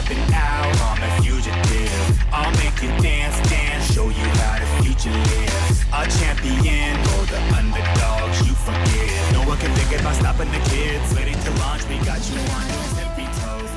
stepping out, I'm a fugitive. I'll make you dance, dance, show you how the future lives. A champion, or the underdogs you forgive. No one can think about stopping the kids. Ready to launch, we got you on your tippy toes.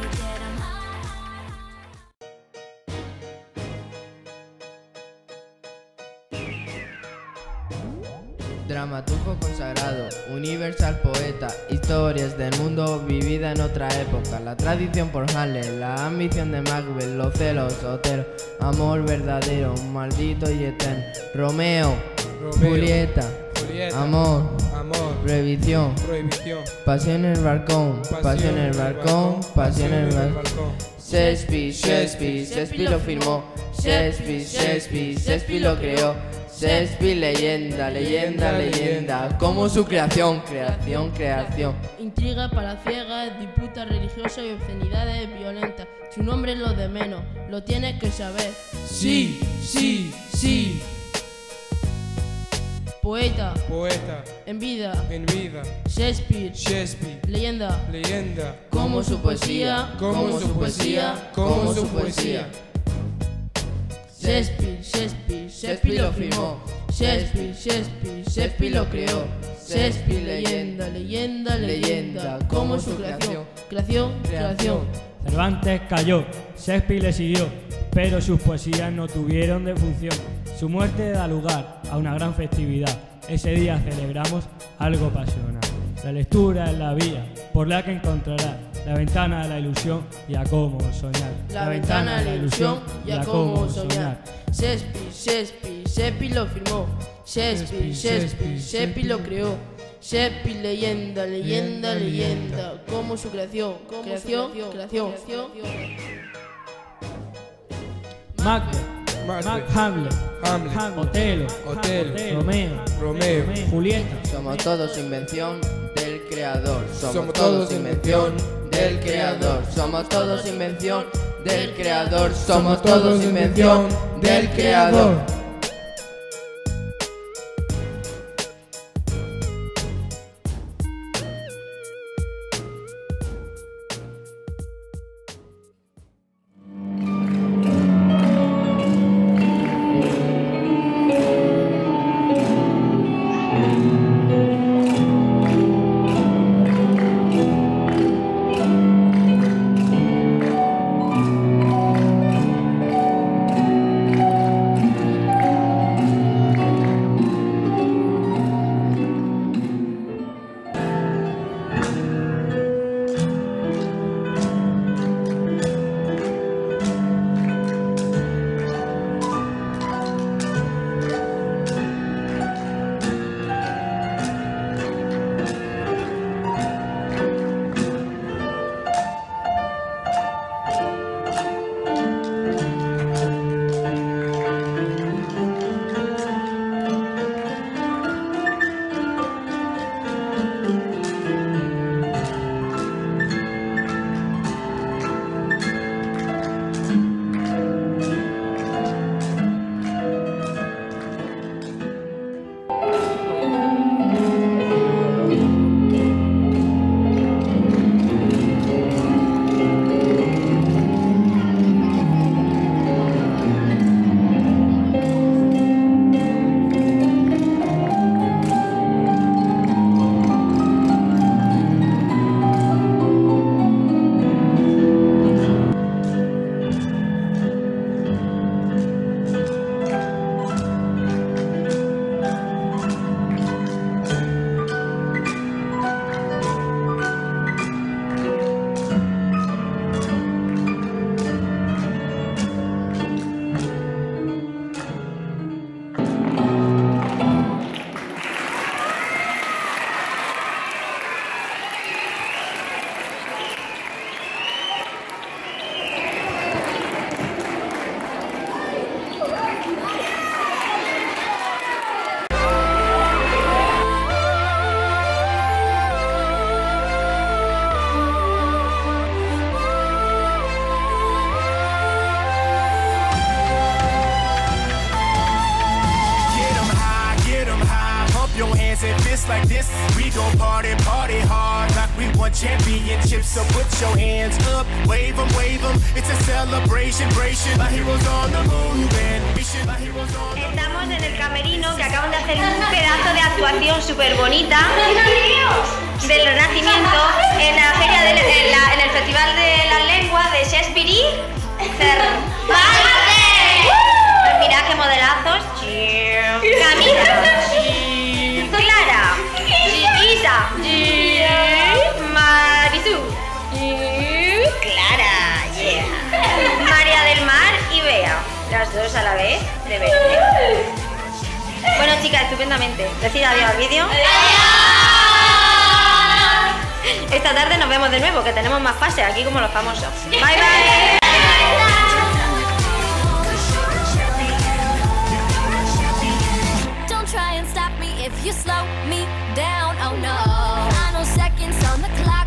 Dramaturgo consagrado, universal poeta, historias del mundo vivida en otra época, la tradición por Hamlet, la ambición de Macbeth, los celos, Otelo, amor verdadero, maldito y eterno, Romeo, Julieta, amor, prohibición, pasión en el balcón, pasión en el balcón, pasión en el balcón. Shakespeare lo firmó, Shakespeare lo creó. Shakespeare, leyenda, como su creación. Intriga palaciegas, disputas religiosas y obscenidades violentas. Su nombre es lo de menos, lo tienes que saber. Sí. Poeta, en vida, Shakespeare, leyenda, como su poesía. Shakespeare lo firmó, Shakespeare lo creó. Shakespeare, leyenda, como su creación. Cervantes cayó, Shakespeare le siguió, pero sus poesías no tuvieron defunción. Su muerte da lugar a una gran festividad. Ese día celebramos algo pasional. La lectura es la vía por la que encontrarás la ventana de la ilusión y a cómo soñar. La ventana de la ilusión y a cómo soñar. Shakespeare lo firmó, Shakespeare lo creó. Shakespeare, leyenda, como su creación. Macbeth, Hamlet, Otelo, Romeo, Julieta. Somos todos invención del creador. Somos todos invención del creador. Somos todos invención del creador. Somos todos invención del creador. just like this. We gon' party hard like we won championships. So put your hands up, wave wave 'em, wave 'em. It's a celebration, my heroes on the move, and my heroes on the move. Estamos en el camerino, que acaban de hacer un pedazo de actuación súper bonita del Renacimiento en la feria en el Festival de las Lenguas de Shakespeare y Cervantes. Pues mirad qué modelazos. Camila, Clara, Isa, Marisú, Clara, María del Mar y Bea. Las dos a la vez, de verde. Bueno, chicas, estupendamente. Decid adiós al vídeo. Esta tarde nos vemos de nuevo, que tenemos más fases aquí como los famosos. Bye, bye. Don't try and stop me if you slow me down. Oh no, final seconds on the clock.